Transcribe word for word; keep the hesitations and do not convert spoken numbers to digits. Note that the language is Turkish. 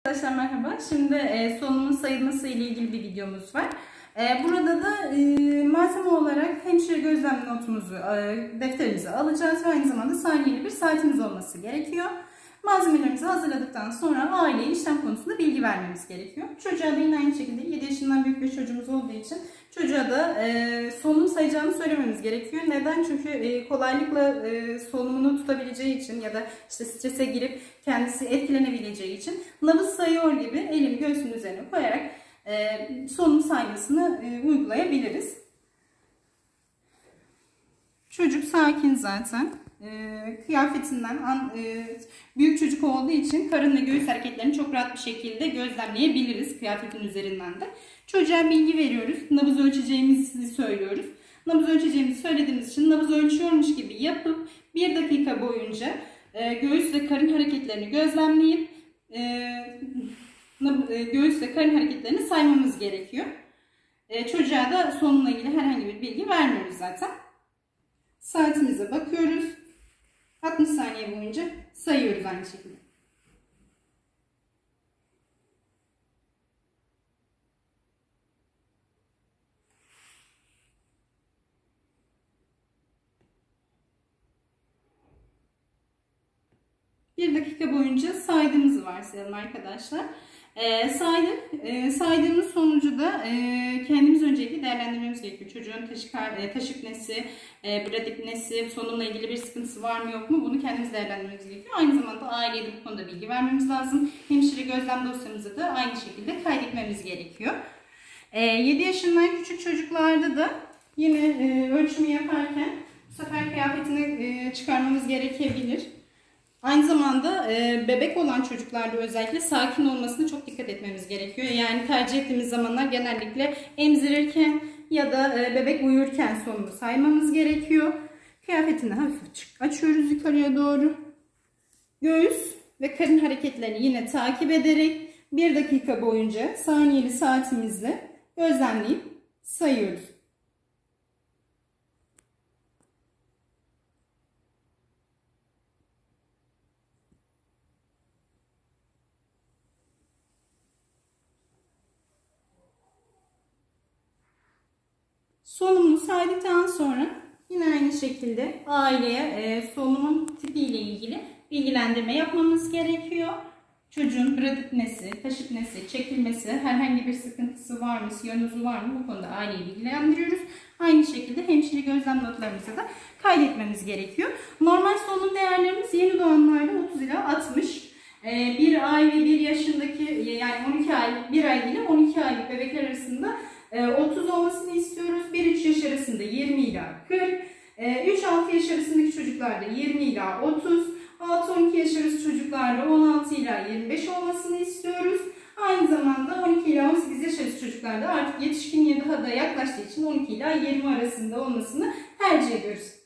Arkadaşlar merhaba. Şimdi e, solunumun sayılması ile ilgili bir videomuz var. E, burada da e, malzeme olarak hemşire gözlem notumuzu, e, defterimize alacağız ve aynı zamanda saniyeli bir saatimiz olması gerekiyor. Malzemelerimizi hazırladıktan sonra aileye işlem konusunda bilgi vermemiz gerekiyor. Çocuğa da yine aynı şekilde yedi yaşından büyük bir çocuğumuz olduğu için çocuğa da e, solunum sayacağını söylememiz gerekiyor. Neden? Çünkü e, kolaylıkla e, solunumunu tutabileceği için ya da işte strese girip kendisi etkilenebileceği için nabız sayıyor gibi elini göğsünün üzerine koyarak e, solunum saymasını e, uygulayabiliriz. Çocuk sakin zaten. E, kıyafetinden an, e, büyük çocuk olduğu için karın ve göğüs hareketlerini çok rahat bir şekilde gözlemleyebiliriz kıyafetin üzerinden de. Çocuğa bilgi veriyoruz. Nabız ölçeceğimizi söylüyoruz. Nabız ölçeceğimizi söylediğimiz için nabız ölçüyormuş gibi yapıp bir dakika boyunca e, göğüs ve karın hareketlerini gözlemleyip e, e, göğüs ve karın hareketlerini saymamız gerekiyor. E, çocuğa da solunumla ilgili herhangi bir bilgi vermiyoruz zaten. Saatimize bakıyoruz. altmış saniye boyunca sayıyoruz aynı şekilde. Bir dakika boyunca saydığımızı varsayalım arkadaşlar. E, saydık. E, saydığımız sonucu da e, kendimiz öncelikle değerlendirmemiz gerekiyor. Çocuğun taşık, taşıknesi, e, bradipnesi, solunumla ilgili bir sıkıntısı var mı yok mu? Bunu kendimiz değerlendirmemiz gerekiyor. Aynı zamanda aileye de bu konuda bilgi vermemiz lazım. Hemşire gözlem dosyamızı da aynı şekilde kaydetmemiz gerekiyor. E, yedi yaşından küçük çocuklarda da yine e, ölçümü yaparken bu sefer kıyafetini e, çıkarmamız gerekebilir. Aynı zamanda e, bebek olan çocuklarda özellikle sakin olmasına çok dikkat etmemiz gerekiyor. Yani tercih ettiğimiz zamanlar genellikle emzirirken ya da e, bebek uyurken solunumu saymamız gerekiyor. Kıyafetini hafif açıyoruz yukarıya doğru. Göğüs ve karın hareketlerini yine takip ederek bir dakika boyunca saniyeli saatimizle gözlemleyip sayıyoruz. Solunumunu saydıktan sonra yine aynı şekilde aileye e, solunumun tipiyle ilgili bilgilendirme yapmamız gerekiyor. Çocuğun bradipnesi, taşıknesi, çekilmesi, herhangi bir sıkıntısı var mı, siyanozu var mı bu konuda aileyi bilgilendiriyoruz. Aynı şekilde hemşire gözlem notlarımızı da kaydetmemiz gerekiyor. Normal solunum değerlerimiz yeni doğanlarda otuz ila altmış. E, bir ay ve bir yaşındaki yani on iki ay, bir ay ile on iki aylık bebekler arasında otuz olmasını istiyoruz. bir üç yaş arasında yirmi ila kırk. üç altı yaş arasındaki çocuklarda yirmi ila otuz. altı on iki yaş arası çocuklarda on altı ila yirmi beş olmasını istiyoruz. Aynı zamanda on iki ila on sekiz yaş arası çocuklarda artık yetişkinliğe daha da yaklaştığı için on iki ila yirmi arasında olmasını tercih ediyoruz.